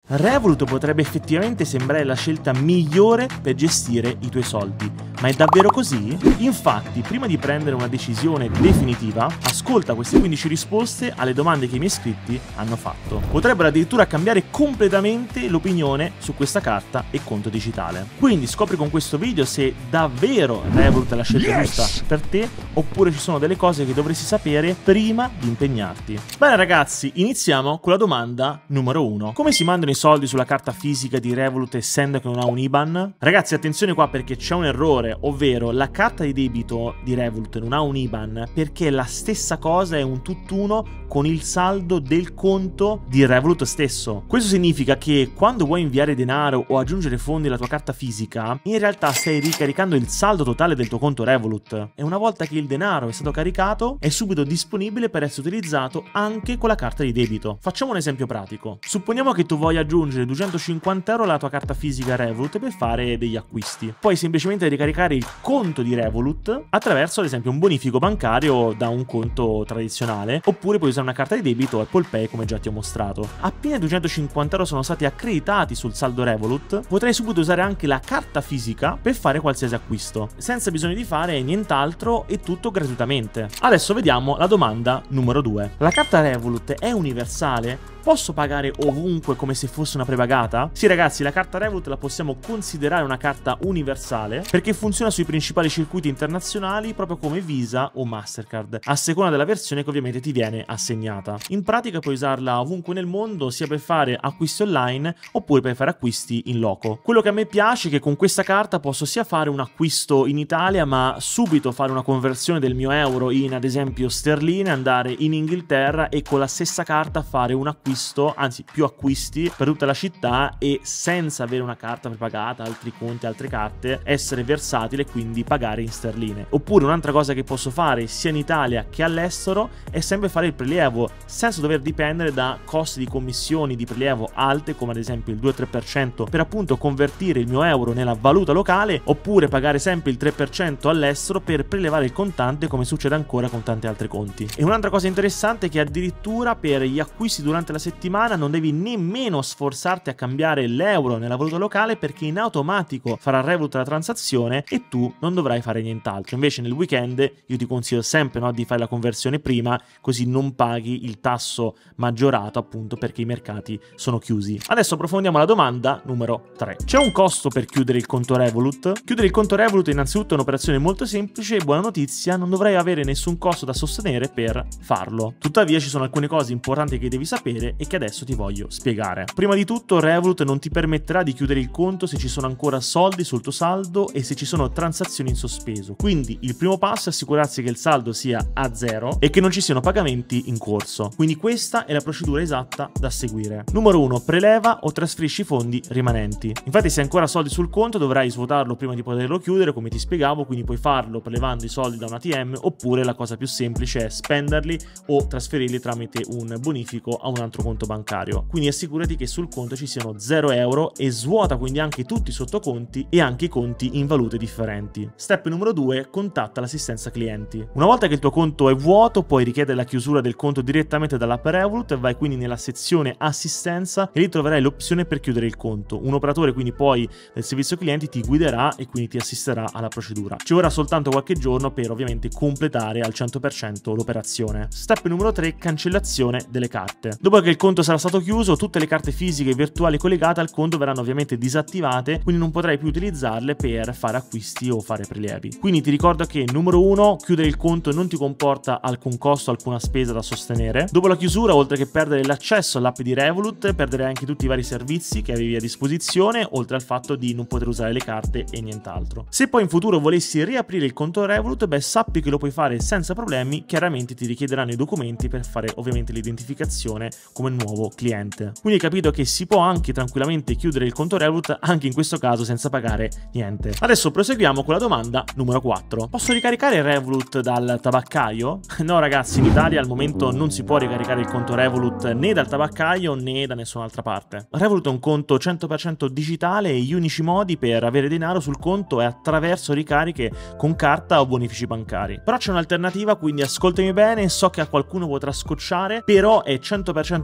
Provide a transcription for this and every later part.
Revolut potrebbe effettivamente sembrare la scelta migliore per gestire i tuoi soldi. Ma è davvero così? Infatti, prima di prendere una decisione definitiva, ascolta queste 15 risposte alle domande che i miei iscritti hanno fatto. Potrebbero addirittura cambiare completamente l'opinione su questa carta e conto digitale. Quindi scopri con questo video se davvero Revolut è la scelta giusta per te, oppure ci sono delle cose che dovresti sapere prima di impegnarti. Bene ragazzi, iniziamo con la domanda numero 1. Come si mandano i soldi sulla carta fisica di Revolut essendo che non ha un IBAN? Ragazzi, attenzione qua perché c'è un errore, ovvero la carta di debito di Revolut non ha un IBAN perché la stessa cosa è un tutt'uno con il saldo del conto di Revolut stesso. Questo significa che quando vuoi inviare denaro o aggiungere fondi alla tua carta fisica, in realtà stai ricaricando il saldo totale del tuo conto Revolut e una volta che il denaro è stato caricato è subito disponibile per essere utilizzato anche con la carta di debito. Facciamo un esempio pratico. Supponiamo che tu voglia aggiungere 250 euro alla tua carta fisica Revolut per fare degli acquisti. Puoi semplicemente ricaricare il conto di Revolut attraverso ad esempio un bonifico bancario da un conto tradizionale, oppure puoi usare una carta di debito Apple Pay come già ti ho mostrato. Appena 250 euro sono stati accreditati sul saldo Revolut, potrai subito usare anche la carta fisica per fare qualsiasi acquisto, senza bisogno di fare nient'altro e tutto gratuitamente. Adesso vediamo la domanda numero 2. La carta Revolut è universale? Posso pagare ovunque come se fosse una prepagata? Sì ragazzi, la carta Revolut la possiamo considerare una carta universale perché funziona sui principali circuiti internazionali proprio come Visa o Mastercard, a seconda della versione che ovviamente ti viene assegnata. In pratica puoi usarla ovunque nel mondo, sia per fare acquisti online oppure per fare acquisti in loco. Quello che a me piace è che con questa carta posso sia fare un acquisto in Italia ma subito fare una conversione del mio euro in ad esempio sterline, andare in Inghilterra e con la stessa carta fare un acquisto, anzi più acquisti per tutta la città e senza avere una carta prepagata, altri conti, altre carte, essere versatile e quindi pagare in sterline. Oppure un'altra cosa che posso fare sia in Italia che all'estero è sempre fare il prelievo senza dover dipendere da costi di commissioni di prelievo alte come ad esempio il 2-3% per appunto convertire il mio euro nella valuta locale, oppure pagare sempre il 3% all'estero per prelevare il contante come succede ancora con tanti altri conti. E un'altra cosa interessante è che addirittura per gli acquisti durante la settimana non devi nemmeno sforzarti a cambiare l'euro nella valuta locale perché in automatico farà Revolut la transazione e tu non dovrai fare nient'altro. Invece nel weekend io ti consiglio sempre di fare la conversione prima, così non paghi il tasso maggiorato appunto perché i mercati sono chiusi. Adesso approfondiamo la domanda numero 3. C'è un costo per chiudere il conto Revolut? Chiudere il conto Revolut innanzitutto è un'operazione molto semplice e buona notizia, non dovrai avere nessun costo da sostenere per farlo. Tuttavia ci sono alcune cose importanti che devi sapere e che adesso ti voglio spiegare. Prima di tutto Revolut non ti permetterà di chiudere il conto se ci sono ancora soldi sul tuo saldo e se ci sono transazioni in sospeso. Quindi il primo passo è assicurarsi che il saldo sia a zero e che non ci siano pagamenti in corso. Quindi questa è la procedura esatta da seguire. Numero 1. Preleva o trasferisci i fondi rimanenti. Infatti se hai ancora soldi sul conto dovrai svuotarlo prima di poterlo chiudere come ti spiegavo, quindi puoi farlo prelevando i soldi da un ATM oppure la cosa più semplice è spenderli o trasferirli tramite un bonifico a un altro conto bancario. Quindi assicurati che sul conto ci siano 0 euro e svuota quindi anche tutti i sottoconti e anche i conti in valute differenti. Step numero 2. Contatta l'assistenza clienti. Una volta che il tuo conto è vuoto puoi richiedere la chiusura del conto direttamente dall'app Revolut e vai quindi nella sezione assistenza e lì troverai l'opzione per chiudere il conto. Un operatore quindi poi del servizio clienti ti guiderà e quindi ti assisterà alla procedura. Ci vorrà soltanto qualche giorno per ovviamente completare al 100% l'operazione. Step numero 3. Cancellazione delle carte. Dopo che il conto sarà stato chiuso, tutte le carte fisiche e virtuali collegate al conto verranno ovviamente disattivate, quindi non potrai più utilizzarle per fare acquisti o fare prelievi. Quindi ti ricordo che numero 1, chiudere il conto non ti comporta alcun costo, alcuna spesa da sostenere. Dopo la chiusura, oltre che perdere l'accesso all'app di Revolut, perderai anche tutti i vari servizi che avevi a disposizione, oltre al fatto di non poter usare le carte e nient'altro. Se poi in futuro volessi riaprire il conto Revolut, beh, sappi che lo puoi fare senza problemi, chiaramente ti richiederanno i documenti per fare ovviamente l'identificazione come nuovo cliente. Quindi hai capito che si può anche tranquillamente chiudere il conto Revolut anche in questo caso senza pagare niente. Adesso proseguiamo con la domanda numero 4. Posso ricaricare Revolut dal tabaccaio? No ragazzi, in Italia al momento non si può ricaricare il conto Revolut né dal tabaccaio né da nessun'altra parte. Revolut è un conto 100% digitale e gli unici modi per avere denaro sul conto è attraverso ricariche con carta o bonifici bancari. Però c'è un'alternativa, quindi ascoltami bene, so che a qualcuno potrà scocciare, però è 100%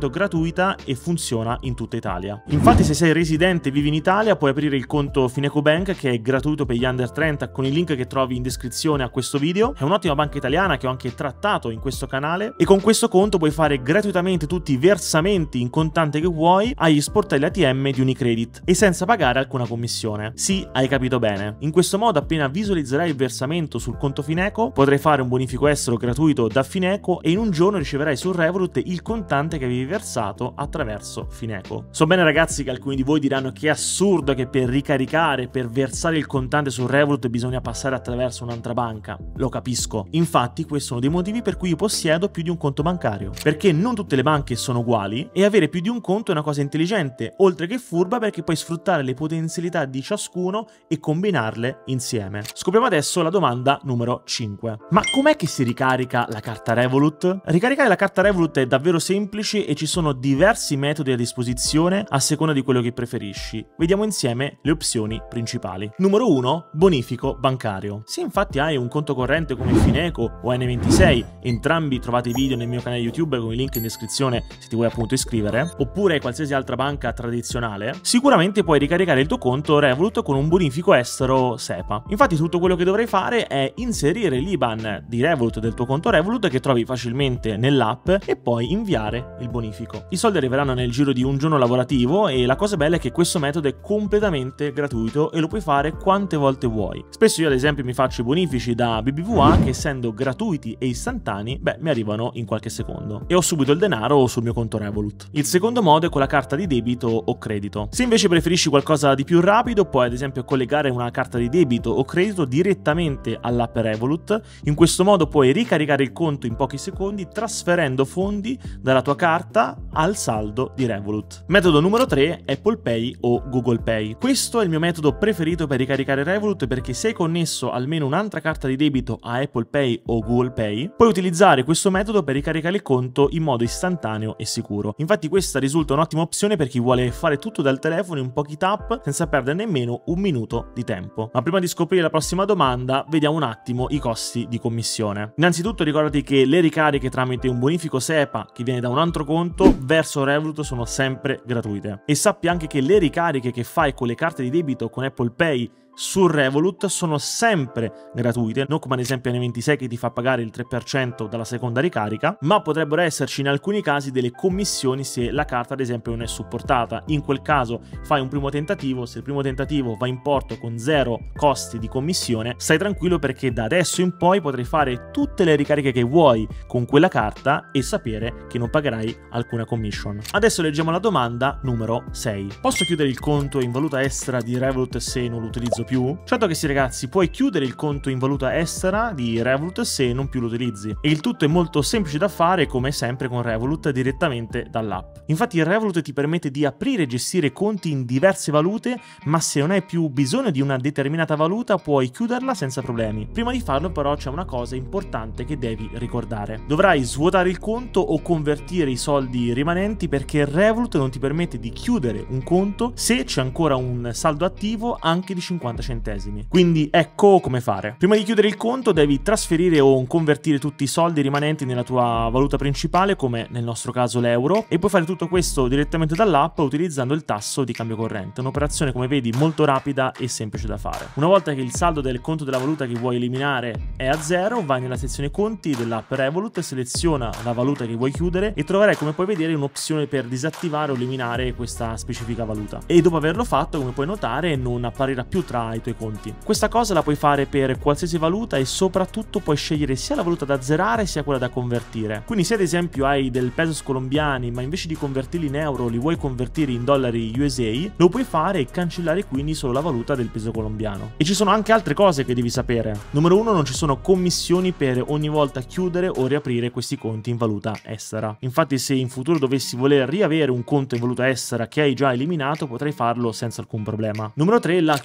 100% gratuita e funziona in tutta Italia. Infatti se sei residente e vivi in Italia puoi aprire il conto Fineco Bank, che è gratuito per gli under 30 con il link che trovi in descrizione a questo video. È un'ottima banca italiana che ho anche trattato in questo canale e con questo conto puoi fare gratuitamente tutti i versamenti in contante che vuoi agli sportelli ATM di Unicredit e senza pagare alcuna commissione. Sì, hai capito bene. In questo modo appena visualizzerai il versamento sul conto Fineco potrai fare un bonifico estero gratuito da Fineco e in un giorno riceverai su Revolut il contante che avevi versato attraverso Fineco. So bene ragazzi che alcuni di voi diranno che è assurdo che per ricaricare, per versare il contante su Revolut bisogna passare attraverso un'altra banca. Lo capisco. Infatti questi sono dei motivi per cui io possiedo più di un conto bancario. Perché non tutte le banche sono uguali e avere più di un conto è una cosa intelligente, oltre che furba perché puoi sfruttare le potenzialità di ciascuno e combinarle insieme. Scopriamo adesso la domanda numero 5. Ma com'è che si ricarica la carta Revolut? Ricaricare la carta Revolut è davvero semplice e ci sono diversi metodi a disposizione a seconda di quello che preferisci. Vediamo insieme le opzioni principali. Numero 1. Bonifico bancario. Se infatti hai un conto corrente come Fineco o N26, entrambi trovate i video nel mio canale YouTube con il link in descrizione se ti vuoi appunto iscrivere, oppure qualsiasi altra banca tradizionale, sicuramente puoi ricaricare il tuo conto Revolut con un bonifico estero SEPA. Infatti tutto quello che dovrai fare è inserire l'IBAN di Revolut del tuo conto Revolut che trovi facilmente nell'app e poi inviare il bonifico. I soldi arriveranno nel giro di un giorno lavorativo e la cosa bella è che questo metodo è completamente gratuito e lo puoi fare quante volte vuoi. Spesso io ad esempio mi faccio i bonifici da BBVA che essendo gratuiti e istantanei, mi arrivano in qualche secondo e ho subito il denaro sul mio conto Revolut. Il secondo modo è con la carta di debito o credito. Se invece preferisci qualcosa di più rapido, puoi ad esempio collegare una carta di debito o credito direttamente all'app Revolut. In questo modo puoi ricaricare il conto in pochi secondi trasferendo fondi dalla tua carta al saldo di Revolut. Metodo numero 3, Apple Pay o Google Pay. Questo è il mio metodo preferito per ricaricare Revolut perché se hai connesso almeno un'altra carta di debito a Apple Pay o Google Pay, puoi utilizzare questo metodo per ricaricare il conto in modo istantaneo e sicuro. Infatti questa risulta un'ottima opzione per chi vuole fare tutto dal telefono in pochi tap senza perdere nemmeno un minuto di tempo. Ma prima di scoprire la prossima domanda, vediamo un attimo i costi di commissione. Innanzitutto ricordati che le ricariche tramite un bonifico SEPA che viene da un altro conto verso Revolut sono sempre gratuite. E sappi anche che le ricariche che fai con le carte di debito con Apple Pay su Revolut sono sempre gratuite, non come ad esempio N26 che ti fa pagare il 3% dalla seconda ricarica, ma potrebbero esserci in alcuni casi delle commissioni se la carta ad esempio non è supportata. In quel caso fai un primo tentativo, se il primo tentativo va in porto con 0 costi di commissione, stai tranquillo perché da adesso in poi potrai fare tutte le ricariche che vuoi con quella carta e sapere che non pagherai alcuna commission. Adesso leggiamo la domanda numero 6. Posso chiudere il conto in valuta estera di Revolut se non lo utilizzo più? Certo che sì ragazzi, puoi chiudere il conto in valuta estera di Revolut se non più lo utilizzi e il tutto è molto semplice da fare come sempre con Revolut direttamente dall'app. Infatti Revolut ti permette di aprire e gestire conti in diverse valute, ma se non hai più bisogno di una determinata valuta puoi chiuderla senza problemi. Prima di farlo però c'è una cosa importante che devi ricordare: dovrai svuotare il conto o convertire i soldi rimanenti perché Revolut non ti permette di chiudere un conto se c'è ancora un saldo attivo anche di 50 centesimi. Quindi ecco come fare. Prima di chiudere il conto devi trasferire o convertire tutti i soldi rimanenti nella tua valuta principale, come nel nostro caso l'euro, e puoi fare tutto questo direttamente dall'app utilizzando il tasso di cambio corrente. Un'operazione come vedi molto rapida e semplice da fare. Una volta che il saldo del conto della valuta che vuoi eliminare è a 0, vai nella sezione conti dell'app Revolut, seleziona la valuta che vuoi chiudere e troverai, come puoi vedere, un'opzione per disattivare o eliminare questa specifica valuta. E dopo averlo fatto, come puoi notare, non apparirà più tra i tuoi conti. Questa cosa la puoi fare per qualsiasi valuta e soprattutto puoi scegliere sia la valuta da zerare sia quella da convertire. Quindi se ad esempio hai del pesos colombiani ma invece di convertirli in euro li vuoi convertire in dollari USA, lo puoi fare e cancellare quindi solo la valuta del peso colombiano. E ci sono anche altre cose che devi sapere. Numero 1, non ci sono commissioni per ogni volta chiudere o riaprire questi conti in valuta estera. Infatti se in futuro dovessi voler riavere un conto in valuta estera che hai già eliminato potrai farlo senza alcun problema. Numero 3, la chiusura di un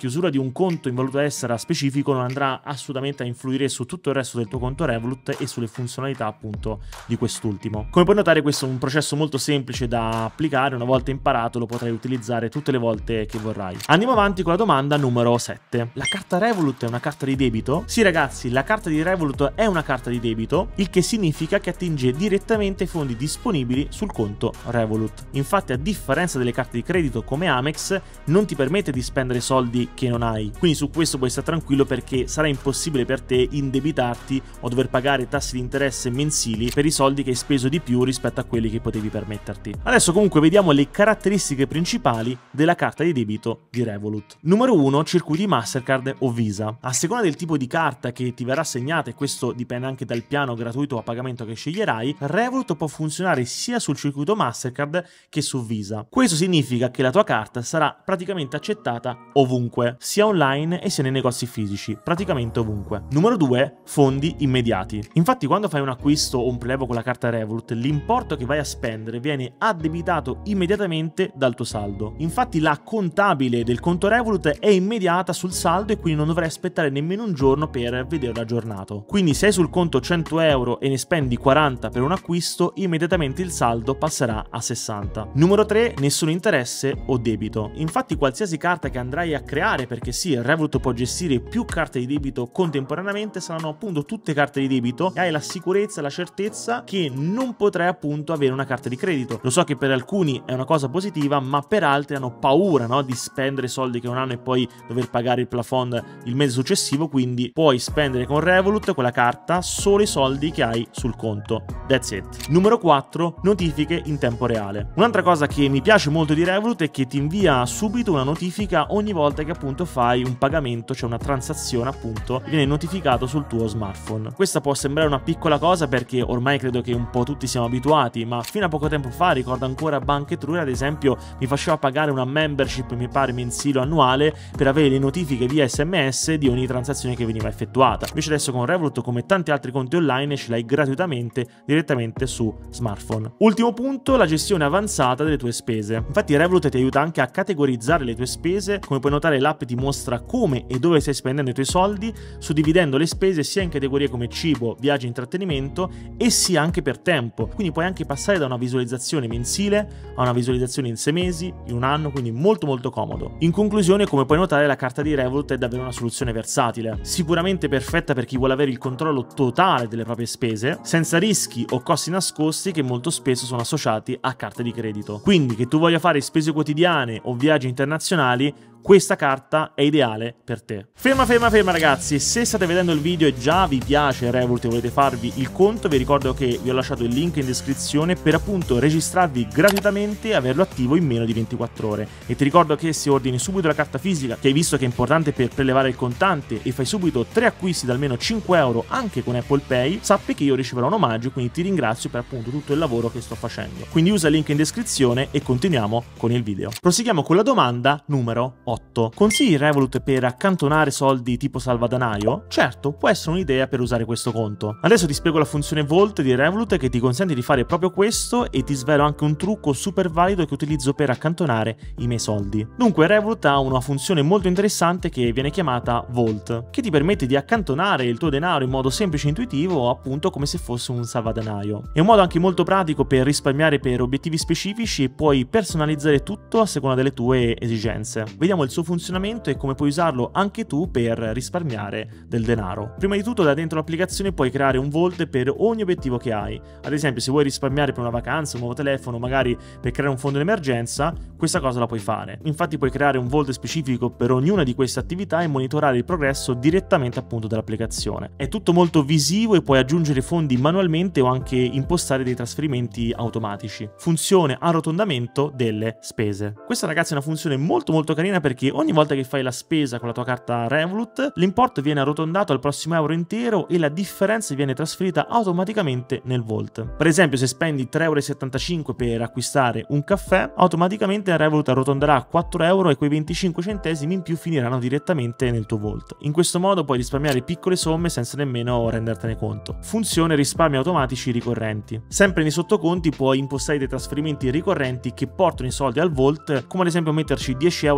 un conto in valuta estera specifico non andrà assolutamente a influire su tutto il resto del tuo conto Revolut e sulle funzionalità appunto di quest'ultimo. Come puoi notare, questo è un processo molto semplice da applicare, una volta imparato lo potrai utilizzare tutte le volte che vorrai. Andiamo avanti con la domanda numero 7. La carta Revolut è una carta di debito? Sì ragazzi, la carta di Revolut è una carta di debito, il che significa che attinge direttamente ai fondi disponibili sul conto Revolut. Infatti, a differenza delle carte di credito come Amex, non ti permette di spendere soldi che non hai, quindi su questo puoi stare tranquillo perché sarà impossibile per te indebitarti o dover pagare tassi di interesse mensili per i soldi che hai speso di più rispetto a quelli che potevi permetterti. Adesso comunque vediamo le caratteristiche principali della carta di debito di Revolut. Numero 1, circuiti Mastercard o Visa. A seconda del tipo di carta che ti verrà assegnata, e questo dipende anche dal piano gratuito o a pagamento che sceglierai, Revolut può funzionare sia sul circuito Mastercard che su Visa. Questo significa che la tua carta sarà praticamente accettata ovunque, sia online e sia nei negozi fisici, praticamente ovunque. Numero 2, fondi immediati. Infatti quando fai un acquisto o un prelievo con la carta Revolut, l'importo che vai a spendere viene addebitato immediatamente dal tuo saldo. Infatti la contabile del conto Revolut è immediata sul saldo e quindi non dovrai aspettare nemmeno un giorno per vederlo aggiornato. Quindi se hai sul conto 100 euro e ne spendi 40 per un acquisto, immediatamente il saldo passerà a 60. Numero 3, nessun interesse o debito. Infatti qualsiasi carta che andrai a creare, perché sì, Revolut può gestire più carte di debito contemporaneamente, saranno appunto tutte carte di debito e hai la sicurezza e la certezza che non potrai appunto avere una carta di credito. Lo so che per alcuni è una cosa positiva, ma per altri hanno paura, no, di spendere soldi che non hanno e poi dover pagare il plafond il mese successivo, quindi puoi spendere con Revolut, con la carta, solo i soldi che hai sul conto. That's it. Numero 4, notifiche in tempo reale. Un'altra cosa che mi piace molto di Revolut è che ti invia subito una notifica ogni volta che appunto fai un pagamento, cioè una transazione appunto, viene notificato sul tuo smartphone. Questa può sembrare una piccola cosa perché ormai credo che un po' tutti siamo abituati, ma fino a poco tempo fa ricordo ancora Banca Etruria ad esempio mi faceva pagare una membership, mi pare mensile o annuale, per avere le notifiche via SMS di ogni transazione che veniva effettuata. Invece adesso con Revolut, come tanti altri conti online, ce l'hai gratuitamente direttamente su smartphone. Ultimo punto, la gestione avanzata delle tue spese. Infatti Revolut ti aiuta anche a categorizzare le tue spese. Come puoi notare, l'app ti mostra come e dove stai spendendo i tuoi soldi, suddividendo le spese sia in categorie come cibo, viaggi e intrattenimento e sia anche per tempo. Quindi puoi anche passare da una visualizzazione mensile a una visualizzazione in 6 mesi, in un anno, quindi molto comodo. In conclusione, come puoi notare, la carta di Revolut è davvero una soluzione versatile, sicuramente perfetta per chi vuole avere il controllo totale delle proprie spese, senza rischi o costi nascosti che molto spesso sono associati a carte di credito. Quindi che tu voglia fare spese quotidiane o viaggi internazionali, questa carta è ideale per te. Ferma ragazzi, se state vedendo il video e già vi piace Revolut e volete farvi il conto, vi ricordo che vi ho lasciato il link in descrizione per appunto registrarvi gratuitamente e averlo attivo in meno di 24 ore. E ti ricordo che se ordini subito la carta fisica, che hai visto che è importante per prelevare il contante, e fai subito 3 acquisti da almeno 5 euro anche con Apple Pay, sappi che io riceverò un omaggio, quindi ti ringrazio per appunto tutto il lavoro che sto facendo. Quindi usa il link in descrizione e continuiamo con il video. Proseguiamo con la domanda numero 8. Consigli Revolut per accantonare soldi tipo salvadanaio? Certo, può essere un'idea per usare questo conto. Adesso ti spiego la funzione Vault di Revolut che ti consente di fare proprio questo e ti svelo anche un trucco super valido che utilizzo per accantonare i miei soldi. Dunque Revolut ha una funzione molto interessante che viene chiamata Vault, che ti permette di accantonare il tuo denaro in modo semplice e intuitivo, appunto come se fosse un salvadanaio. È un modo anche molto pratico per risparmiare per obiettivi specifici e puoi personalizzare tutto a seconda delle tue esigenze. Vediamo il suo funzionamento e come puoi usarlo anche tu per risparmiare del denaro. Prima di tutto, da dentro l'applicazione puoi creare un Vault per ogni obiettivo che hai. Ad esempio, se vuoi risparmiare per una vacanza, un nuovo telefono, magari per creare un fondo d'emergenza, questa cosa la puoi fare. Infatti puoi creare un Vault specifico per ognuna di queste attività e monitorare il progresso direttamente appunto dall'applicazione. È tutto molto visivo e puoi aggiungere fondi manualmente o anche impostare dei trasferimenti automatici. Funzione arrotondamento delle spese. Questa, ragazzi, è una funzione molto carina perché ogni volta che fai la spesa con la tua carta Revolut, l'importo viene arrotondato al prossimo euro intero e la differenza viene trasferita automaticamente nel Vault. Per esempio, se spendi 3,75 euro per acquistare un caffè, automaticamente Revolut arrotonderà a 4 euro e quei 25 centesimi in più finiranno direttamente nel tuo Vault. In questo modo puoi risparmiare piccole somme senza nemmeno rendertene conto. Funzione risparmi automatici ricorrenti. Sempre nei sottoconti puoi impostare dei trasferimenti ricorrenti che portano i soldi al Vault, come ad esempio metterci 10 euro a settimana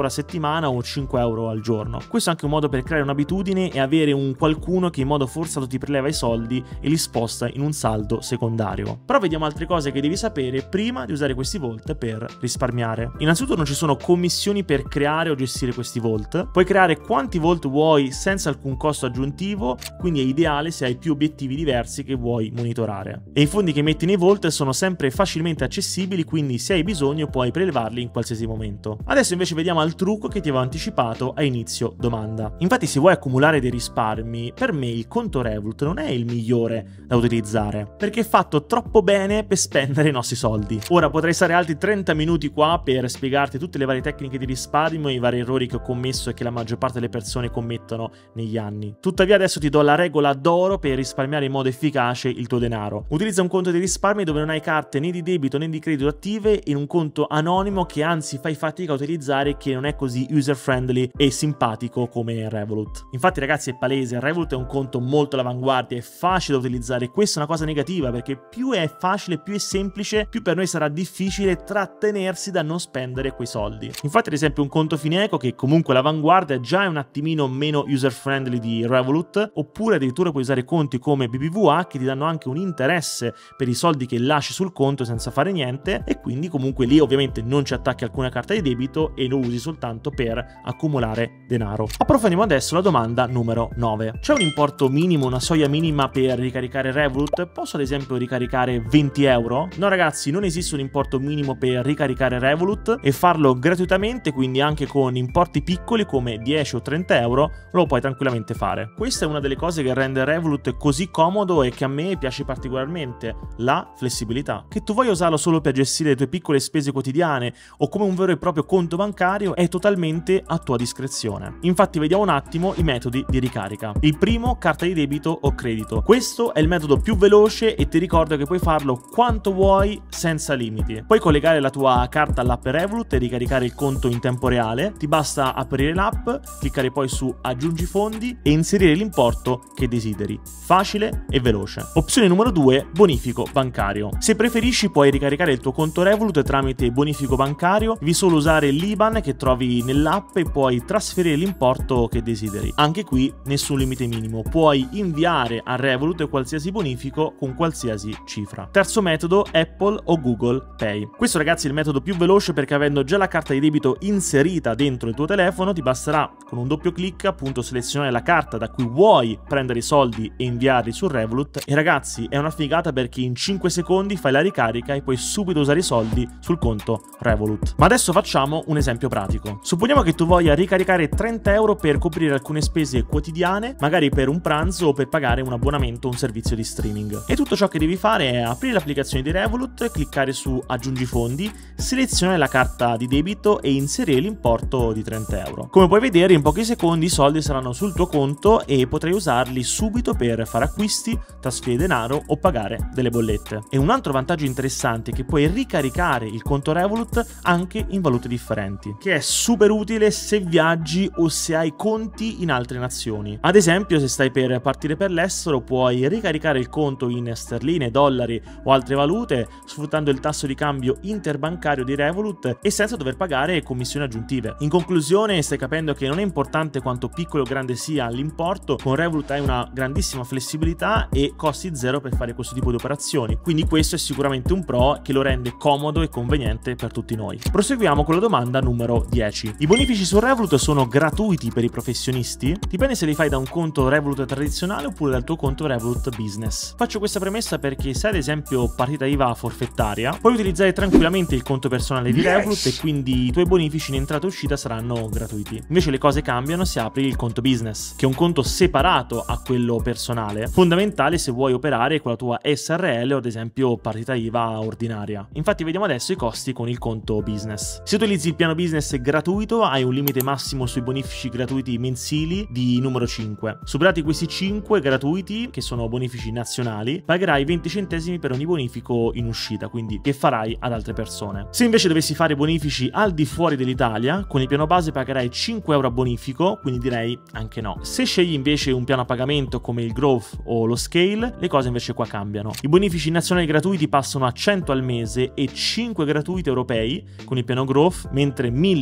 settimana o 5 euro al giorno. Questo è anche un modo per creare un'abitudine e avere un qualcuno che in modo forzato ti preleva i soldi e li sposta in un saldo secondario. Però vediamo altre cose che devi sapere prima di usare questi Vault per risparmiare. Innanzitutto non ci sono commissioni per creare o gestire questi Vault. Puoi creare quanti Vault vuoi senza alcun costo aggiuntivo, quindi è ideale se hai più obiettivi diversi che vuoi monitorare. E i fondi che metti nei Vault sono sempre facilmente accessibili, quindi se hai bisogno puoi prelevarli in qualsiasi momento. Adesso invece vediamo al trucco che ti avevo anticipato a inizio domanda. Infatti, se vuoi accumulare dei risparmi, per me il conto Revolut non è il migliore da utilizzare, perché è fatto troppo bene per spendere i nostri soldi. Ora potrei stare altri 30 minuti qua per spiegarti tutte le varie tecniche di risparmio e i vari errori che ho commesso e che la maggior parte delle persone commettono negli anni. Tuttavia adesso ti do la regola d'oro per risparmiare in modo efficace il tuo denaro. Utilizza un conto di risparmio dove non hai carte né di debito né di credito attive, in un conto anonimo che anzi fai fatica a utilizzare e che non è così user friendly e simpatico come Revolut. Infatti ragazzi, è palese, Revolut è un conto molto all'avanguardia, è facile da utilizzare. Questa è una cosa negativa, perché più è facile, più è semplice, più per noi sarà difficile trattenersi da non spendere quei soldi. Infatti ad esempio un conto Fineco, che comunque all'avanguardia già è un attimino meno user friendly di Revolut, oppure addirittura puoi usare conti come BBVA che ti danno anche un interesse per i soldi che lasci sul conto senza fare niente, e quindi comunque lì ovviamente non ci attacchi alcuna carta di debito e lo usi soltanto per accumulare denaro. Approfondiamo adesso la domanda numero 9. C'è un importo minimo, una soglia minima per ricaricare Revolut? Posso ad esempio ricaricare 20 euro? No ragazzi, non esiste un importo minimo per ricaricare Revolut, e farlo gratuitamente, quindi anche con importi piccoli come 10 o 30 euro, lo puoi tranquillamente fare. Questa è una delle cose che rende Revolut così comodo e che a me piace particolarmente, la flessibilità. Che tu voglia usarlo solo per gestire le tue piccole spese quotidiane o come un vero e proprio conto bancario è totalmente a tua discrezione. Infatti vediamo un attimo i metodi di ricarica. Il primo, carta di debito o credito. Questo è il metodo più veloce e ti ricordo che puoi farlo quanto vuoi senza limiti. Puoi collegare la tua carta all'app Revolut e ricaricare il conto in tempo reale. Ti basta aprire l'app, cliccare poi su aggiungi fondi e inserire l'importo che desideri. Facile e veloce. Opzione numero 2, bonifico bancario. Se preferisci puoi ricaricare il tuo conto Revolut tramite bonifico bancario, devi solo usare l'IBAN che trovi nell'app e puoi trasferire l'importo che desideri. Anche qui nessun limite minimo, puoi inviare a Revolut qualsiasi bonifico con qualsiasi cifra. Terzo metodo, Apple o Google Pay. Questo ragazzi è il metodo più veloce, perché avendo già la carta di debito inserita dentro il tuo telefono ti basterà con un doppio clic appunto selezionare la carta da cui vuoi prendere i soldi e inviarli su Revolut, e ragazzi è una figata perché in 5 secondi fai la ricarica e puoi subito usare i soldi sul conto Revolut. Ma adesso facciamo un esempio pratico. Supponiamo che tu voglia ricaricare 30 euro per coprire alcune spese quotidiane, magari per un pranzo o per pagare un abbonamento o un servizio di streaming. E tutto ciò che devi fare è aprire l'applicazione di Revolut, cliccare su aggiungi fondi, selezionare la carta di debito e inserire l'importo di 30 euro. Come puoi vedere in pochi secondi i soldi saranno sul tuo conto e potrai usarli subito per fare acquisti, trasferire denaro o pagare delle bollette. E un altro vantaggio interessante è che puoi ricaricare il conto Revolut anche in valute differenti, che è super utile se viaggi o se hai conti in altre nazioni. Ad esempio, se stai per partire per l'estero puoi ricaricare il conto in sterline, dollari o altre valute sfruttando il tasso di cambio interbancario di Revolut e senza dover pagare commissioni aggiuntive. In conclusione, stai capendo che non è importante quanto piccolo o grande sia l'importo, con Revolut hai una grandissima flessibilità e costi zero per fare questo tipo di operazioni, quindi questo è sicuramente un pro che lo rende comodo e conveniente per tutti noi. Proseguiamo con la domanda numero 10. I bonifici su Revolut sono gratuiti per i professionisti? Dipende se li fai da un conto Revolut tradizionale oppure dal tuo conto Revolut Business. Faccio questa premessa perché se ad esempio partita IVA forfettaria, puoi utilizzare tranquillamente il conto personale di Revolut e quindi i tuoi bonifici in entrata e uscita saranno gratuiti. Invece le cose cambiano se apri il conto Business, che è un conto separato a quello personale, fondamentale se vuoi operare con la tua SRL o ad esempio partita IVA ordinaria. Infatti vediamo adesso i costi con il conto Business. Se utilizzi il piano Business gratuito hai un limite massimo sui bonifici gratuiti mensili di numero 5. Superati questi 5 gratuiti, che sono bonifici nazionali, pagherai 20 centesimi per ogni bonifico in uscita, quindi che farai ad altre persone. Se invece dovessi fare bonifici al di fuori dell'Italia, con il piano base pagherai 5 euro a bonifico, quindi direi anche no. Se scegli invece un piano a pagamento come il Growth o lo Scale, le cose invece qua cambiano. I bonifici nazionali gratuiti passano a 100 al mese e 5 gratuiti europei con il piano Growth, mentre 1000 al mese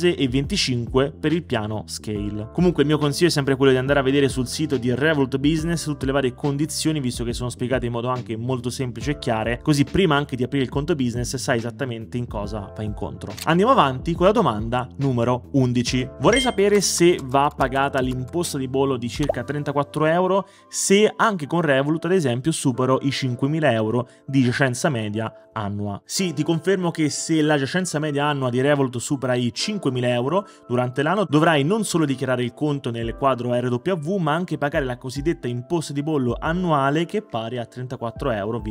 mese e 25 per il piano Scale. Comunque il mio consiglio è sempre quello di andare a vedere sul sito di Revolut Business tutte le varie condizioni, visto che sono spiegate in modo anche molto semplice e chiare, così prima anche di aprire il conto business sai esattamente in cosa va incontro. Andiamo avanti con la domanda numero 11. Vorrei sapere se va pagata l'imposta di bollo di circa 34 euro se anche con Revolut ad esempio supero i 5.000 euro di giacenza media annua. Sì, ti confermo che se la giacenza media annua di Revolut supera i 5.000 euro durante l'anno dovrai non solo dichiarare il conto nel quadro RW ma anche pagare la cosiddetta imposta di bollo annuale che è pari a 34,20 euro.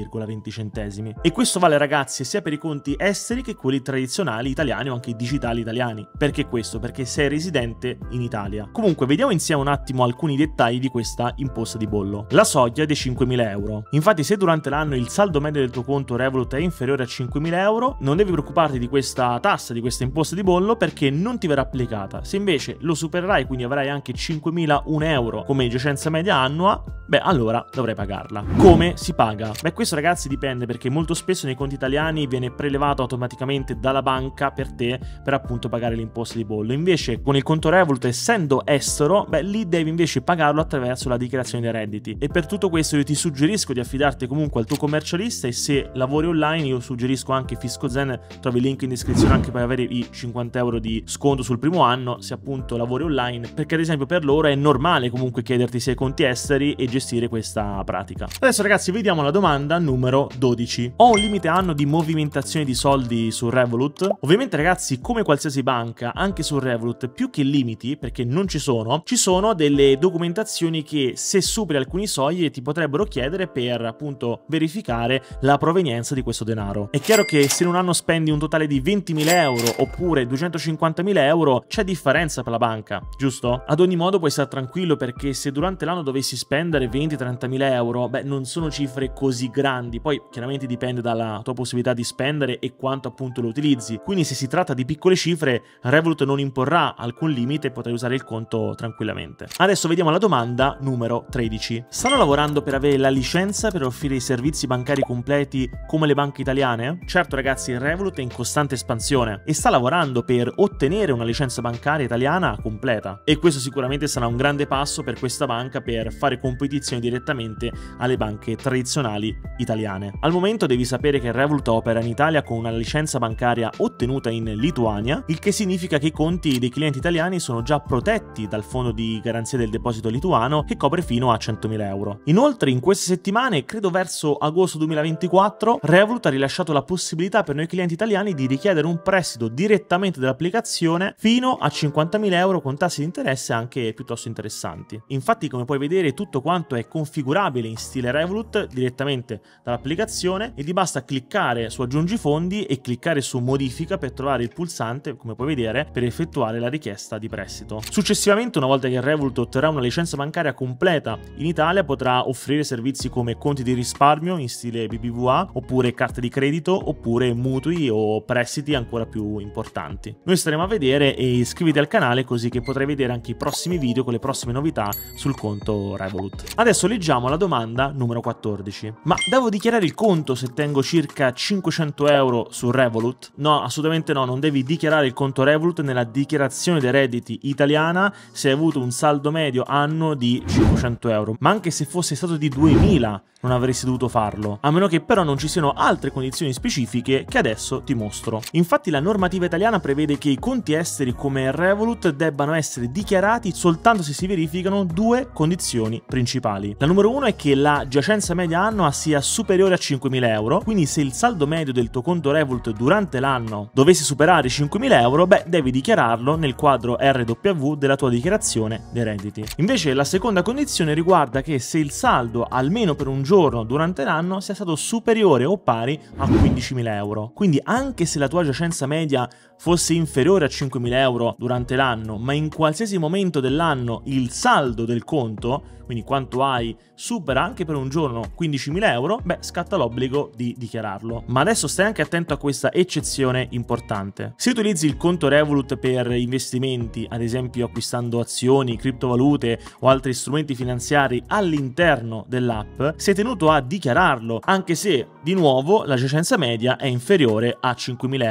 E questo vale ragazzi sia per i conti esteri che quelli tradizionali italiani o anche digitali italiani. Perché questo? Perché sei residente in Italia. Comunque vediamo insieme un attimo alcuni dettagli di questa imposta di bollo. La soglia dei 5.000 euro. Infatti se durante l'anno il saldo medio del tuo conto Revolut è inferiore a 5.000 euro non devi preoccuparti di questa tassa, di questa imposta di bollo perché non ti verrà applicata. Se invece lo supererai, quindi avrai anche 5.001 euro come giacenza media annua, beh allora dovrai pagarla. Come si paga? Beh questo ragazzi dipende perché molto spesso nei conti italiani viene prelevato automaticamente dalla banca per te per appunto pagare l'imposta di bollo. Invece con il conto Revolut essendo estero, beh lì devi invece pagarlo attraverso la dichiarazione dei redditi. E per tutto questo io ti suggerisco di affidarti comunque al tuo commercialista e se lavori online io suggerisco anche FiscoZen, trovi il link in descrizione anche per avere i 50 euro di sconto sul primo anno se appunto lavori online, perché ad esempio per loro è normale comunque chiederti se hai conti esteri e gestire questa pratica. Adesso ragazzi vediamo la domanda numero 12. Ho un limite anno di movimentazione di soldi su Revolut? Ovviamente ragazzi come qualsiasi banca anche su Revolut più che limiti, perché non ci sono delle documentazioni che se superi alcuni soglie ti potrebbero chiedere per appunto verificare la provenienza di questo denaro. È chiaro che se in un anno spendi un totale di 20.000 euro oppure 250.000 euro c'è differenza per la banca, giusto? Ad ogni modo puoi stare tranquillo perché se durante l'anno dovessi spendere 20-30.000 euro, beh non sono cifre così grandi, poi chiaramente dipende dalla tua possibilità di spendere e quanto appunto lo utilizzi, quindi se si tratta di piccole cifre Revolut non imporrà alcun limite e potrai usare il conto tranquillamente. Adesso vediamo la domanda numero 13. Stanno lavorando per avere la licenza per offrire i servizi bancari completi come le banche italiane? Certo ragazzi, Revolut è in costante espansione e sta lavorando per ottenere una licenza bancaria italiana completa e questo sicuramente sarà un grande passo per questa banca per fare competizione direttamente alle banche tradizionali italiane. Al momento devi sapere che Revolut opera in Italia con una licenza bancaria ottenuta in Lituania, il che significa che i conti dei clienti italiani sono già protetti dal fondo di garanzia del deposito lituano che copre fino a 100.000 euro. Inoltre in queste settimane, credo verso agosto 2024, Revolut ha rilasciato la possibilità per noi clienti italiani di richiedere un prestito direttamente dall'applicazione fino a 50.000 euro con tassi di interesse anche piuttosto interessanti. Infatti come puoi vedere tutto quanto è configurabile in stile Revolut direttamente dall'applicazione e ti basta cliccare su aggiungi fondi e cliccare su modifica per trovare il pulsante, come puoi vedere, per effettuare la richiesta di prestito. Successivamente, una volta che Revolut otterrà una licenza bancaria completa in Italia, potrà offrire servizi come conti di risparmio in stile BBVA, oppure carte di credito, oppure mutui o prestiti ancora più importanti. Noi staremo a vedere e iscriviti al canale così che potrai vedere anche i prossimi video con le prossime novità sul conto Revolut. Adesso leggiamo la domanda numero 14. Ma devo dichiarare il conto se tengo circa 500 euro su Revolut? No, assolutamente no, non devi dichiarare il conto Revolut nella dichiarazione dei redditi italiana se hai avuto un saldo medio annuo di 500 euro, ma anche se fosse stato di 2000 non avresti dovuto farlo, a meno che però non ci siano altre condizioni specifiche che adesso ti mostro. Infatti la normativa italiana prevede che i conti esteri come Revolut debbano essere dichiarati soltanto se si verificano due condizioni principali. La numero 1 è che la giacenza media annua sia superiore a 5.000 euro, quindi se il saldo medio del tuo conto Revolut durante l'anno dovesse superare i 5.000 euro, beh devi dichiararlo nel quadro RW della tua dichiarazione dei redditi. Invece la seconda condizione riguarda che se il saldo almeno per un giorno durante l'anno sia stato superiore o pari a 15.000 euro. Quindi anche se la tua giacenza media fosse inferiore a 5.000 euro durante l'anno, ma in qualsiasi momento dell'anno il saldo del conto, quindi quanto hai, supera anche per un giorno 15.000 euro, beh scatta l'obbligo di dichiararlo. Ma adesso stai anche attento a questa eccezione importante. Se utilizzi il conto Revolut per investimenti, ad esempio acquistando azioni, criptovalute o altri strumenti finanziari all'interno dell'app, sei tenuto a dichiararlo, anche se di nuovo la giacenza media è inferiore a 5.000 euro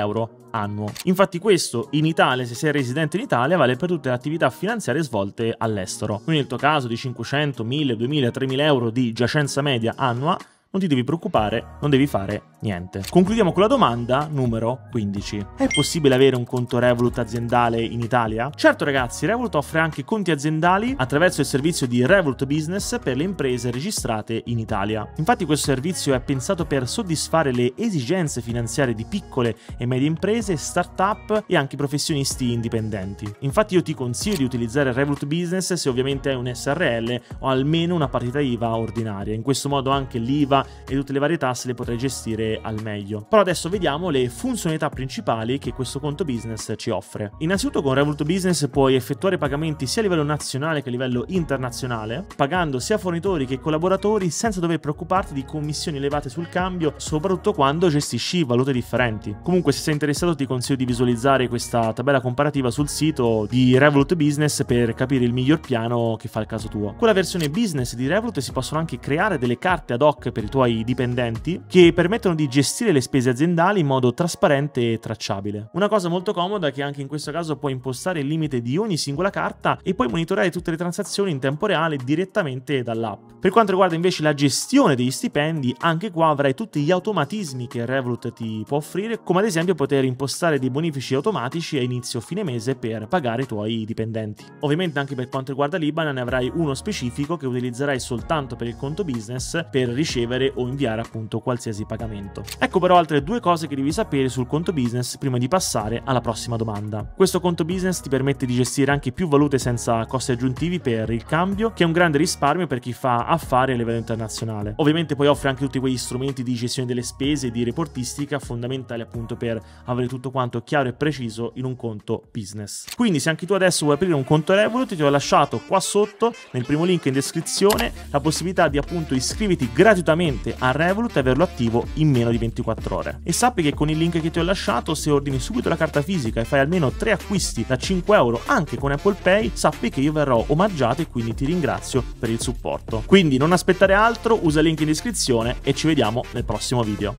annuo. Infatti questo in Italia, se sei residente in Italia, vale per tutte le attività finanziarie svolte all'estero. Quindi nel tuo caso di 500, 1000, 2000, 3000 euro di giacenza media annua, non ti devi preoccupare, non devi fare niente. Concludiamo con la domanda numero 15. È possibile avere un conto Revolut aziendale in Italia? Certo ragazzi, Revolut offre anche conti aziendali attraverso il servizio di Revolut Business per le imprese registrate in Italia. Infatti questo servizio è pensato per soddisfare le esigenze finanziarie di piccole e medie imprese, start-up e anche professionisti indipendenti. Infatti io ti consiglio di utilizzare Revolut Business se ovviamente hai un SRL o almeno una partita IVA ordinaria. In questo modo anche l'IVA e tutte le varie tasse le potrai gestire al meglio. Però adesso vediamo le funzionalità principali che questo conto business ci offre. Innanzitutto con Revolut Business puoi effettuare pagamenti sia a livello nazionale che a livello internazionale, pagando sia fornitori che collaboratori senza dover preoccuparti di commissioni elevate sul cambio, soprattutto quando gestisci valute differenti. Comunque se sei interessato ti consiglio di visualizzare questa tabella comparativa sul sito di Revolut Business per capire il miglior piano che fa il caso tuo. Con la versione business di Revolut si possono anche creare delle carte ad hoc per i tuoi dipendenti che permettono di gestire le spese aziendali in modo trasparente e tracciabile. Una cosa molto comoda è che anche in questo caso puoi impostare il limite di ogni singola carta e poi monitorare tutte le transazioni in tempo reale direttamente dall'app. Per quanto riguarda invece la gestione degli stipendi, anche qua avrai tutti gli automatismi che Revolut ti può offrire, come ad esempio poter impostare dei bonifici automatici a inizio fine mese per pagare i tuoi dipendenti. Ovviamente anche per quanto riguarda l'IBAN ne avrai uno specifico che utilizzerai soltanto per il conto business per ricevere o inviare appunto qualsiasi pagamento. Ecco però altre due cose che devi sapere sul conto business prima di passare alla prossima domanda. Questo conto business ti permette di gestire anche più valute senza costi aggiuntivi per il cambio, che è un grande risparmio per chi fa affari a livello internazionale. Ovviamente poi offre anche tutti quegli strumenti di gestione delle spese e di reportistica fondamentali appunto per avere tutto quanto chiaro e preciso in un conto business. Quindi se anche tu adesso vuoi aprire un conto Revolut, ti ho lasciato qua sotto nel primo link in descrizione la possibilità di appunto iscriverti gratuitamente a Revolut e averlo attivo in meno di 24 ore. E sappi che con il link che ti ho lasciato, se ordini subito la carta fisica e fai almeno 3 acquisti da 5 euro anche con Apple Pay, sappi che io verrò omaggiato e quindi ti ringrazio per il supporto. Quindi non aspettare altro, usa il link in descrizione e ci vediamo nel prossimo video.